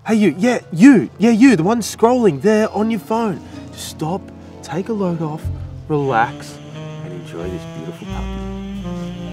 Hey you, you, the one scrolling there on your phone. Just stop, take a load off, relax, and enjoy this beautiful puppy.